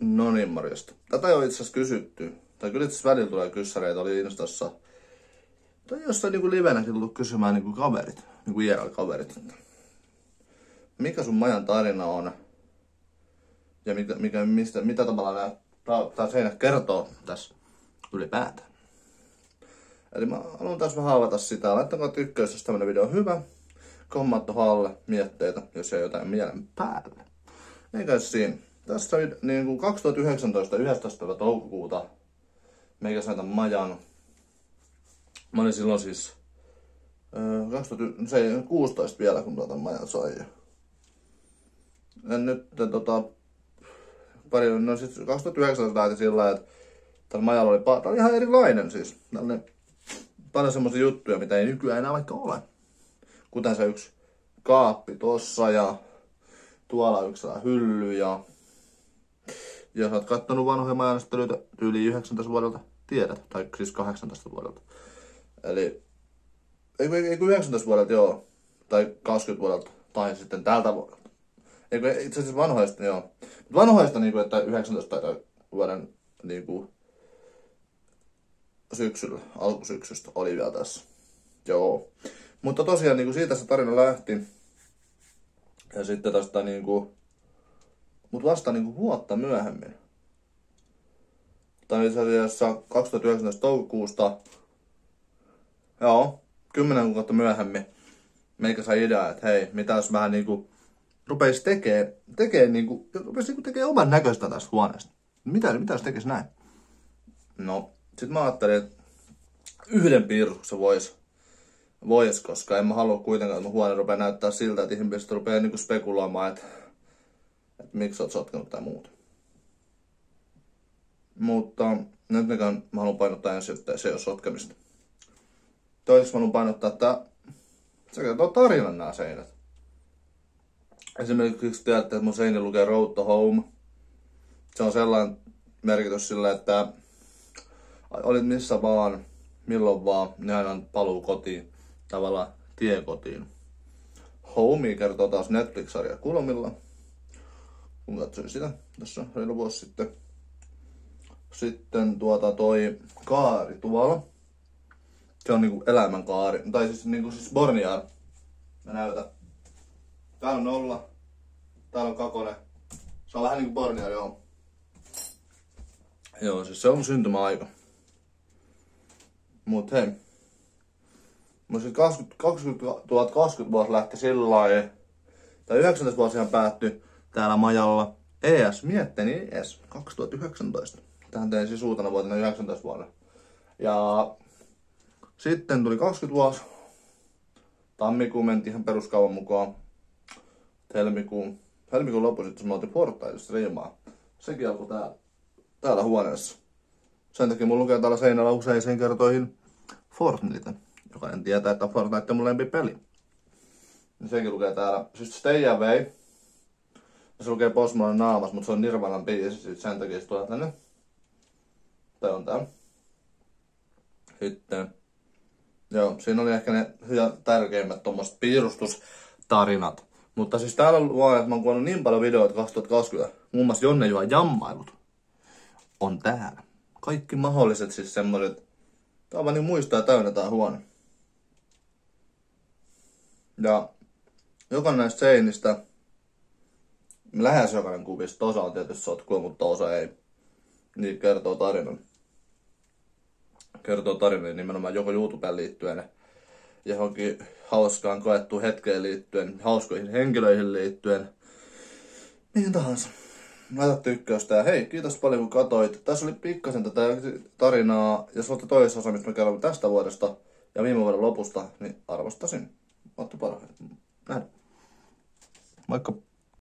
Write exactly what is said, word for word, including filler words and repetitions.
No niin, morjesta. Tätä ei ole itse asiassa kysytty. Tai kyllä itse asiassa välillä tulee kyssäreitä, oli Instassa. Tai jossain niinku livenäkin tullut kysymään niinku kaverit, niinku I R L-kaverit. Mikä sun majan tarina on? Ja mikä, mikä, mistä, mitä tavallaan nämä tää seinät kertoo tässä ylipäätään. Eli mä haluan tässä vähän avata sitä. Laittakaa tykkäys, jos tämmönen video on hyvä. Kommentto alle mietteitä, jos ei jotain mielen päälle. Eikä siinä. Tässä niin kuin kaksituhattayhdeksäntoista yhdestoista päivä toukokuuta meikä sain tämän majan. Mä olin silloin siis äh, kaksituhattakuusitoista vielä, kun tuota majan sain. Ja nyt tota, pari, no siis kaksituhattayhdeksäntoista lähti sillä lailla, että tällä majalla oli, tää oli ihan erilainen siis. Tällainen paljon semmosia juttuja, mitä ei nykyään enää vaikka ole. Kuten se yksi kaappi tossa ja tuolla yksi hylly ja jos sä oot kattonut vanhoja majanestelyitä yli yhdeksäntoista vuodelta, tiedät, tai siis kahdeksantoista vuodelta. Eli, eikö, eikö yhdeksäntoista vuodelta joo, tai kaksikymmentä vuodelta, tai sitten tältä vuodelta. Eikö itse asiassa vanhoista, joo. Mutta vanhoista, niin kuin, että yhdeksäntoista tai vuoden niin kuin, syksyllä, alkusyksystä oli vielä tässä. Joo. Mutta tosiaan niin kuin siitä se tarina lähti. Ja sitten tästä niin kuin, mut vasta niinku vuotta myöhemmin. Tai itse asiassa kaksituhattayhdeksäntoista toukokuusta, joo, kymmenen kuukautta myöhemmin, meikä sai idea, että hei, mitä jos vähän niinku rupeis tekee, tekee niinku, rupeis niinku tekee oman näköistä tästä huoneesta. Mitä, mitä jos tekis näin? No, sit mä ajattelin, että yhden piirruksen vois, vois, koska en mä halua kuitenkaan, että mun huone rupee näyttää siltä, että ihmiset rupee niinku spekuloimaan, että että miksi oot sotkenut tai muuta. Mutta nyt mikä mä haluan painottaa ensin, että se ei ole sotkemista. Toiseksi mä haluan painottaa, että se kertoo tarinan nämä seinät. Esimerkiksi tiedätte, että mun seinä lukee Road to Home. Se on sellainen merkitys sillä, että olit missä vaan, milloin vaan, niin aina on paluu kotiin. Tavallaan tie kotiin. Home kertoo taas Netflix-sarja kulmilla. Kun katsoin sitä tässä reilu vuosi sitten. Sitten tuota toi kaari tuolla. Se on niinku elämänkaari. Tai siis niinku siis Bornear. Mä näytän. Täällä on nolla. Täällä on kakone. Se on vähän niinku Bornear, joo. Joo, siis se on syntymäaika. Mut hei. Mun siis kaksituhattakaksikymmentä vuosi lähti sillä lailla. Tai yhdeksäntoista vuosihan päättyi täällä majalla. E S, mietteni E S, kaksituhattayhdeksäntoista. Tähän tein siis uutena vuotena yhdeksäntoista vuonna. Ja sitten tuli kaksikymmentä vuosi. Tammikuun menti ihan peruskaupan mukaan. Helmikuun, helmikuun lopu sitten me oltiin Fortniteissa striimaa. Sekin alkoi täällä, täällä huoneessa. Sen takia mun lukee täällä seinällä useisiin kertoihin Fortnite. Jokainen tietää, että Fortnite on mun lempipeli. Ja senkin lukee täällä. Siis Stay Away. Se lukee Post Malone naamas, mutta se on Nirvanan biisi, sen takia se tulee tänne. Tää on tää. Sitten. Joo, siinä oli ehkä ne tärkeimmät tommoset piirustustarinat. Mutta siis täällä on vaan, että mä oon kuullut niin paljon videoita kaksituhattakaksikymmentä. Muun muassa Jonne Juha jammailut on täällä. Kaikki mahdolliset siis semmoset. Tää on vaan niin muistaa täynnä tää huone. Ja jokainen näistä seinistä, lähes jokainen kuvista, osa on tietysti sotkua, mutta osa ei. Niin kertoo tarinan. Kertoo tarinan nimenomaan joko YouTubeen liittyen, johonkin hauskaan koettuun hetkeen liittyen, hauskoihin henkilöihin liittyen. Mihin tahansa. Laita tykkäystä ja hei, kiitos paljon kun katsoit. Tässä oli pikkasen tätä tarinaa. Jos olette toisessa osa, mistä me kerromme tästä vuodesta ja viime vuoden lopusta, niin arvostasin. Olette parhaat. Näin. Moikka.